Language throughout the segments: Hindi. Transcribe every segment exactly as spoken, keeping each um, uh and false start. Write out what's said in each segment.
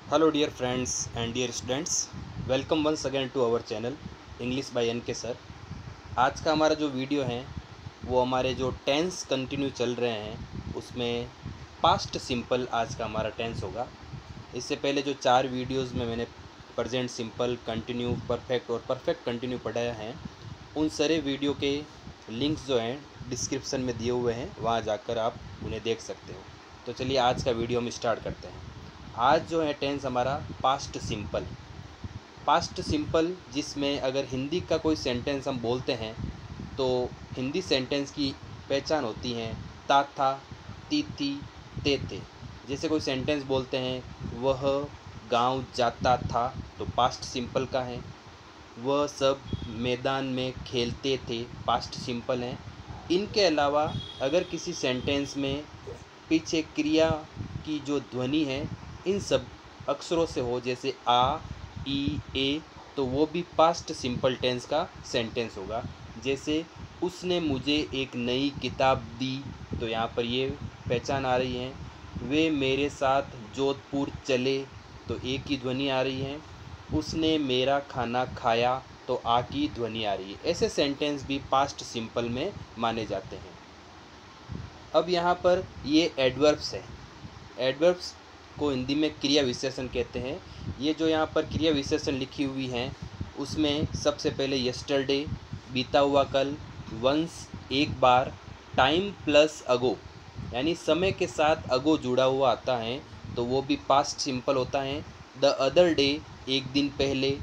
Hello dear friends and dear students, welcome once again to our channel English by N K sir. आज का हमारा जो वीडियो है वो हमारे जो टेंस कंटिन्यू चल रहे हैं उसमें पास्ट सिंपल आज का हमारा टेंस होगा। इससे पहले जो चार वीडियोस में मैंने प्रेजेंट सिंपल, कंटिन्यू, परफेक्ट और परफेक्ट कंटिन्यू पढ़ाया है, उन सारे वीडियो के लिंक्स जो हैं डिस्क्रिप्शन में दिए हुए हैं, वहाँ जाकर आप उन्हें देख सकते हो। तो चलिए आज का वीडियो हम स्टार्ट करते हैं। आज जो है टेंस हमारा पास्ट सिंपल। पास्ट सिंपल जिसमें अगर हिंदी का कोई सेंटेंस हम बोलते हैं तो हिंदी सेंटेंस की पहचान होती है ता था, ती थी, ते थे। जैसे कोई सेंटेंस बोलते हैं वह गांव जाता था तो पास्ट सिंपल का है। वह सब मैदान में खेलते थे, पास्ट सिंपल है। इनके अलावा अगर किसी सेंटेंस में पीछे क्रिया की जो ध्वनि है इन सब अक्षरों से हो, जैसे आ, ई, ए, तो वो भी पास्ट सिंपल टेंस का सेंटेंस होगा। जैसे उसने मुझे एक नई किताब दी, तो यहाँ पर ये पहचान आ रही है। वे मेरे साथ जोधपुर चले, तो ए की ध्वनि आ रही है। उसने मेरा खाना खाया, तो आ की ध्वनि आ रही है। ऐसे सेंटेंस भी पास्ट सिंपल में माने जाते हैं। अब यहाँ पर ये एडवर्ब्स है। एडवर्ब्स को हिंदी में क्रिया विशेषण कहते हैं। ये जो यहाँ पर क्रिया विशेषण लिखी हुई हैं उसमें सबसे पहले यस्टरडे बीता हुआ कल, वंस एक बार, टाइम प्लस अगो यानी समय के साथ अगो जुड़ा हुआ आता है तो वो भी पास्ट सिंपल होता है। द अदर डे एक दिन पहले,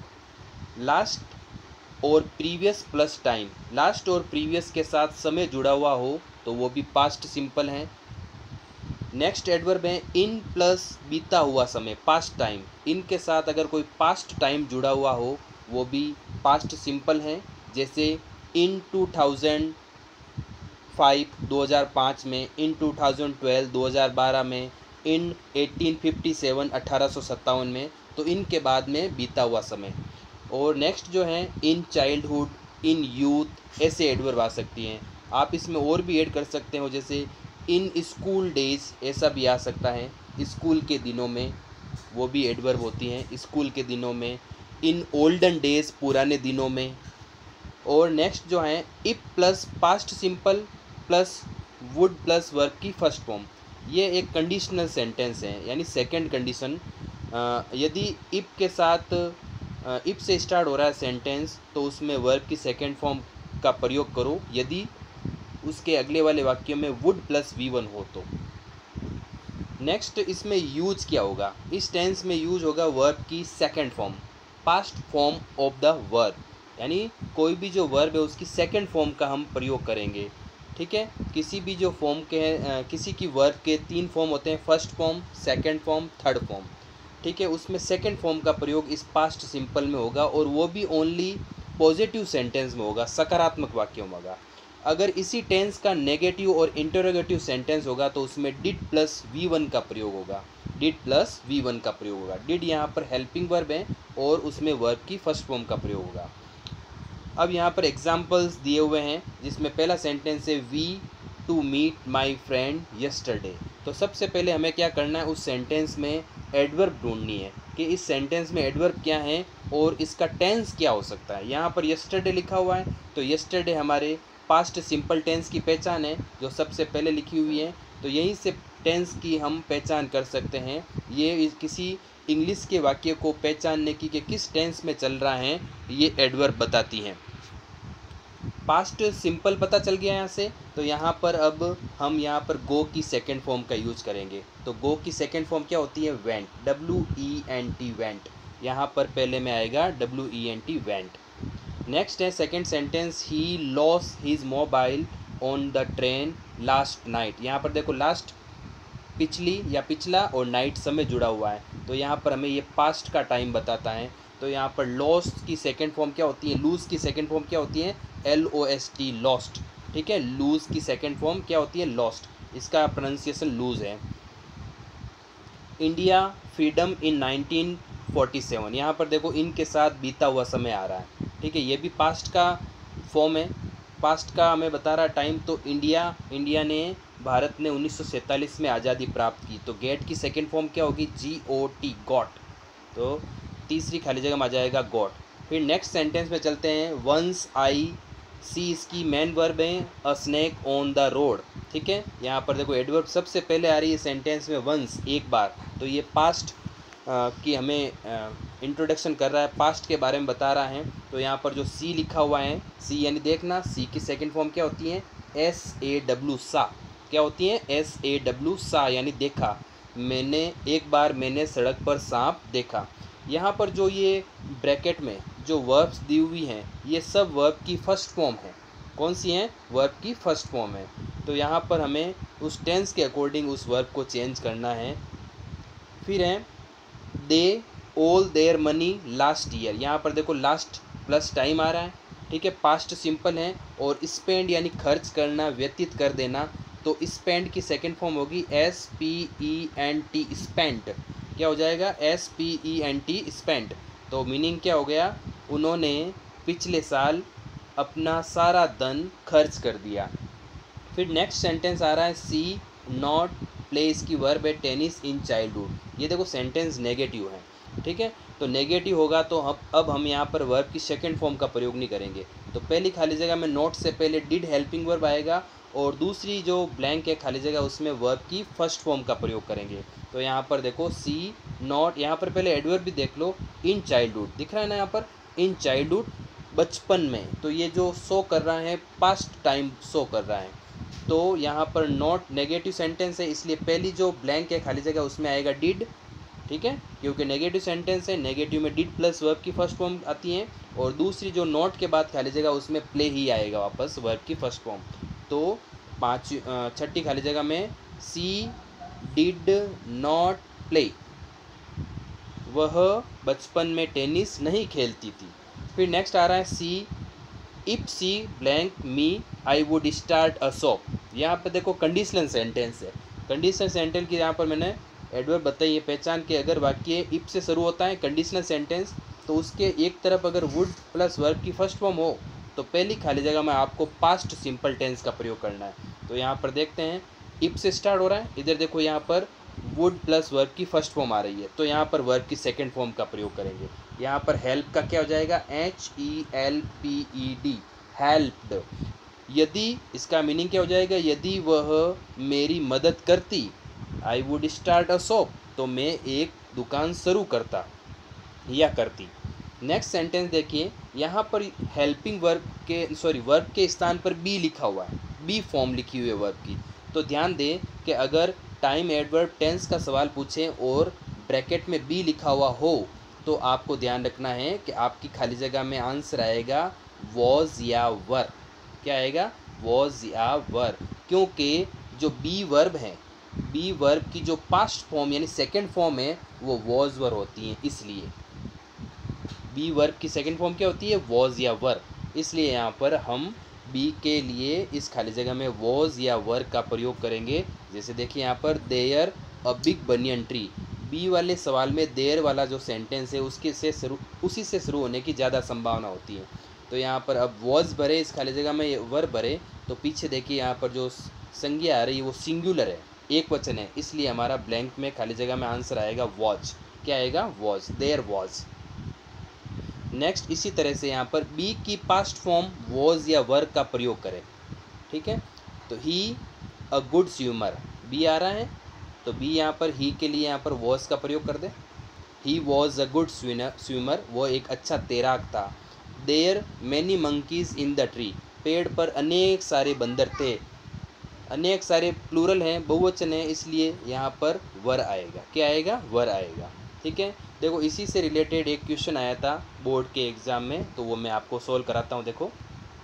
लास्ट और प्रीवियस प्लस टाइम, लास्ट और प्रीवियस के साथ समय जुड़ा हुआ हो तो वो भी पास्ट सिंपल है। नेक्स्ट एडवर्ब है इन प्लस बीता हुआ समय, पास्ट टाइम। इन के साथ अगर कोई पास्ट टाइम जुड़ा हुआ हो वो भी पास्ट सिंपल है। जैसे इन टू थाउजेंड फाइव दो हज़ार पाँच में, इन टू थाउजेंड ट्वेल्व दो हज़ार बारह में, इन एटीन फिफ्टी सेवन अठारह सौ सत्तावन में, तो इनके बाद में बीता हुआ समय। और नेक्स्ट जो है इन चाइल्डहुड, इन यूथ, ऐसे एडवर्ब आ सकती हैं। आप इसमें और भी ऐड कर सकते हो, जैसे इन स्कूल डेज, ऐसा भी आ सकता है। स्कूल के दिनों में, वो भी एडवर्ब होती हैं, स्कूल के दिनों में। इन ओल्डन डेज, पुराने दिनों में। और नेक्स्ट जो है if plus past simple plus would plus verb की फर्स्ट फॉर्म। ये एक कंडीशनल सेंटेंस है, यानी सेकंड कंडीशन। यदि इफ के साथ इफ से स्टार्ट हो रहा है सेंटेंस तो उसमें वर्ब की सेकंड फॉर्म का प्रयोग करो, यदि उसके अगले वाले वाक्य में वुड प्लस वी वन हो तो। नेक्स्ट इसमें यूज क्या होगा, इस टेंस में यूज होगा वर्ब की second form, past form of the verb. यानी कोई भी जो वर्ब है उसकी सेकंड फॉर्म का हम प्रयोग करेंगे। ठीक है, किसी भी जो फॉर्म के हैं, किसी की वर्ब के तीन फॉर्म होते हैं, first form, second form, third form. ठीक है, उसमें सेकंड फॉर्म का प्रयोग इस पास्ट सिंपल में होगा और वो भी ओनली पॉजिटिव सेंटेंस में होगा, सकारात्मक वाक्यों में होगा। अगर इसी टेंस का नेगेटिव और इंटरोगेटिव सेंटेंस होगा तो उसमें डिड प्लस वी वन का प्रयोग होगा। डिड प्लस वी वन का प्रयोग होगा। डिड यहाँ पर हेल्पिंग वर्ब है और उसमें वर्ब की फर्स्ट फॉर्म का प्रयोग होगा। अब यहाँ पर एग्जाम्पल्स दिए हुए हैं, जिसमें पहला सेंटेंस है we to meet my friend yesterday. तो सबसे पहले हमें क्या करना है, उस सेंटेंस में एडवर्ब ढूंढनी है कि इस सेंटेंस में एडवर्ब क्या है और इसका टेंस क्या हो सकता है। यहाँ पर यस्टरडे लिखा हुआ है तो यस्टरडे हमारे पास्ट सिंपल टेंस की पहचान है जो सबसे पहले लिखी हुई है। तो यहीं से टेंस की हम पहचान कर सकते हैं। ये किसी इंग्लिश के वाक्य को पहचानने की कि किस टेंस में चल रहा है, ये एडवर्ब बताती हैं। पास्ट सिंपल पता चल गया यहाँ से। तो यहाँ पर अब हम यहाँ पर गो की सेकंड फॉर्म का यूज करेंगे। तो गो की सेकंड फॉर्म क्या होती है, went, W E N T, went. यहाँ पर पहले में आएगा W E N T, went. Next है second sentence, he lose his mobile on the train last night. यहाँ पर देखो लास्ट पिछली या पिछला और नाइट समय जुड़ा हुआ है, तो यहाँ पर हमें ये पास्ट का टाइम बताता है। तो यहाँ पर लॉस की सेकंड फॉर्म क्या होती है, लूज़ की सेकंड फॉर्म क्या होती है, L O S T, lost. ठीक है, लूज़ की सेकंड फॉर्म क्या होती है, लॉस्ट। इसका प्रोनाउंसिएशन लूज़ है। India freedom in nineteen forty seven. यहाँ पर देखो इनके साथ बीता हुआ समय आ रहा है। ठीक है, ये भी पास्ट का फॉर्म है, पास्ट का हमें बता रहा टाइम। तो इंडिया, इंडिया ने भारत ने उन्नीस सौ सैंतालीस में आज़ादी प्राप्त की। तो गेट की सेकंड फॉर्म क्या होगी? G O T, got. तो तीसरी खाली जगह में आ जाएगा गॉट। फिर नेक्स्ट सेंटेंस में चलते हैं। वंस आई सी, इसकी मेन वर्ब है a snake on the road. ठीक है, यहाँ पर देखो एडवर्ब सबसे पहले आ रही है सेंटेंस में वंस, एक बार। तो ये पास्ट की हमें इंट्रोडक्शन कर रहा है, पास्ट के बारे में बता रहा है। तो यहाँ पर जो सी लिखा हुआ है, सी यानी देखना, सी की सेकंड फॉर्म क्या होती है? एस ए डब्ल्यू, सा। क्या होती है? एस ए डब्ल्यू, सा, यानी देखा। मैंने एक बार मैंने सड़क पर सांप देखा। यहाँ पर जो ये ब्रैकेट में जो वर्ब्स दी हुई हैं, ये सब वर्ब की फर्स्ट फॉर्म है। कौन सी हैं? वर्ब की फर्स्ट फॉर्म है। तो यहाँ पर हमें उस टेंस के अकॉर्डिंग उस वर्ब को चेंज करना है। फिर है they all their money last year. यहाँ पर देखो लास्ट प्लस टाइम आ रहा है। ठीक है, पास्ट सिंपल है। और स्पेंड यानी खर्च करना, व्यतीत कर देना। तो स्पेंड की सेकंड फॉर्म होगी S P E N T, spent. क्या हो जाएगा? S P E N T, spent. तो मीनिंग क्या हो गया? उन्होंने पिछले साल अपना सारा धन खर्च कर दिया। फिर नेक्स्ट सेंटेंस आ रहा है सी नॉट प्ले, इसकी वर्ब है टेनिस इन चाइल्डहुड। ये देखो सेंटेंस नेगेटिव है। ठीक है, तो नेगेटिव होगा तो अब अब हम यहाँ पर वर्ब की सेकंड फॉर्म का प्रयोग नहीं करेंगे। तो पहली खाली जगह में नॉट से पहले डिड हेल्पिंग वर्ब आएगा, और दूसरी जो ब्लैंक है खाली जगह, उसमें वर्ब की फर्स्ट फॉर्म का प्रयोग करेंगे। तो यहाँ पर देखो सी नॉट, यहाँ पर पहले एडवर्ब भी देख लो, इन चाइल्डहुड दिख रहा है ना, यहाँ पर इन चाइल्डहुड, बचपन में। तो ये जो शो कर रहा है पास्ट टाइम शो कर रहा है। तो यहाँ पर नॉट नेगेटिव सेंटेंस है, इसलिए पहली जो ब्लैंक है खाली जगह उसमें आएगा डिड। ठीक है, क्योंकि नेगेटिव सेंटेंस है, नेगेटिव में डिड प्लस वर्ब की फर्स्ट फॉर्म आती है। और दूसरी जो नॉट के बाद खाली जगह उसमें प्ले ही आएगा वापस वर्ब की फर्स्ट फॉर्म। तो पाँच छठी खाली जगह में सी डिड नॉट प्ले, वह बचपन में टेनिस नहीं खेलती थी। फिर नेक्स्ट आ रहा है see if she blank me I would start a shop. यहाँ पे देखो कंडीशनल सेंटेंस है। कंडीशनल सेंटेंस की यहाँ पर मैंने एडवर्ब बताई है पहचान के। अगर वाक्य इफ से शुरू होता है कंडीशनल सेंटेंस, तो उसके एक तरफ अगर वुड प्लस वर्ब की फर्स्ट फॉर्म हो, तो पहली खाली जगह में आपको पास्ट सिंपल टेंस का प्रयोग करना है। तो यहाँ पर देखते हैं इफ से स्टार्ट हो रहा है, इधर देखो यहाँ पर वुड प्लस वर्ब की फर्स्ट फॉर्म आ रही है। तो यहाँ पर वर्ब की सेकंड फॉर्म का प्रयोग करेंगे। यहाँ पर हेल्प का क्या हो जाएगा? H E L P E D, helped. यदि, इसका मीनिंग क्या हो जाएगा? यदि वह मेरी मदद करती, I would start a shop, तो मैं एक दुकान शुरू करता या करती। नेक्स्ट सेंटेंस देखिए, यहाँ पर हेल्पिंग वर्ब के सॉरी वर्ब के स्थान पर बी लिखा हुआ है, बी फॉर्म लिखी हुई है वर्ब की। तो ध्यान दें कि अगर टाइम एडवर्ब टेंस का सवाल पूछें और ब्रैकेट में बी लिखा हुआ हो, तो आपको ध्यान रखना है कि आपकी खाली जगह में आंसर आएगा वॉज या वर। क्या आएगा? वॉज या वर। क्योंकि जो बी वर्ब है, बी वर्ब की जो पास्ट फॉर्म यानी सेकंड फॉर्म है वो वॉज वर होती है, इसलिए बी वर्ब की सेकंड फॉर्म क्या होती है? वॉज या वर। इसलिए यहाँ पर हम बी के लिए इस खाली जगह में वॉज या वर का प्रयोग करेंगे। जैसे देखिए यहाँ पर there a big banyan tree, be वाले सवाल में देयर वाला जो सेंटेंस है उसके से शुरू उसी से शुरू होने की ज़्यादा संभावना होती है। तो यहाँ पर अब वॉज भरे, इस खाली जगह में वर भरे, तो पीछे देखिए यहाँ पर जो संज्ञा आ रही है वो सिंगुलर है, एक वचन है, इसलिए हमारा ब्लैंक में खाली जगह में आंसर आएगा वॉज। क्या आएगा? Was, there was. नेक्स्ट इसी तरह से यहाँ पर बी की पास्ट फॉर्म वॉज या वर का प्रयोग करें। ठीक है, तो he a good swimmer, be आ रहा है, तो बी यहाँ पर ही के लिए यहाँ पर वॉज का प्रयोग कर दे। He was a good swimmer, वो एक अच्छा तैराक था। There many monkeys in the tree, पेड़ पर अनेक सारे बंदर थे। अनेक सारे प्लूरल हैं, बहुवचन है, इसलिए यहाँ पर वर आएगा। क्या आएगा? वर आएगा। ठीक है, देखो इसी से रिलेटेड एक क्वेश्चन आया था बोर्ड के एग्ज़ाम में, तो वो मैं आपको सोल्व कराता हूँ। देखो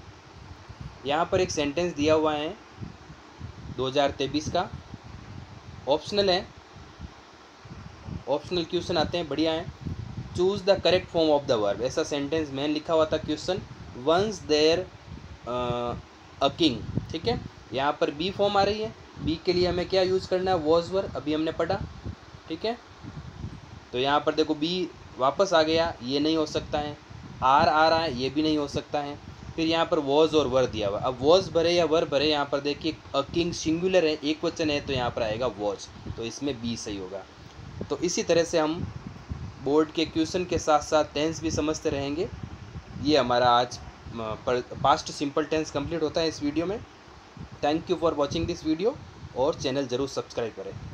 यहाँ पर एक सेंटेंस दिया हुआ है दो हज़ार तेईस का, ऑप्शनल है, ऑप्शनल क्वेश्चन आते हैं, बढ़िया है। Choose the correct form of the verb, ऐसा सेंटेंस में लिखा हुआ था question. Once there a king, ठीक है, यहाँ पर बी फॉर्म आ रही है, बी के लिए हमें क्या यूज़ करना है? वॉज वर, अभी हमने पढ़ा। ठीक है, तो यहाँ पर देखो बी वापस आ गया, ये नहीं हो सकता है। आर आ रहा है, ये भी नहीं हो सकता है। फिर यहाँ पर वॉज और वर दिया हुआ। अब वॉज भरे या वर भरे, यहाँ पर देखिए अ किंग सिंगुलर है, एक वचन है, तो यहाँ पर आएगा वॉज, तो इसमें बी सही होगा। तो इसी तरह से हम बोर्ड के क्वेश्चन के साथ साथ टेंस भी समझते रहेंगे। ये हमारा आज पास्ट सिंपल टेंस कंप्लीट होता है इस वीडियो में। Thank you for watching this video और चैनल ज़रूर सब्सक्राइब करें।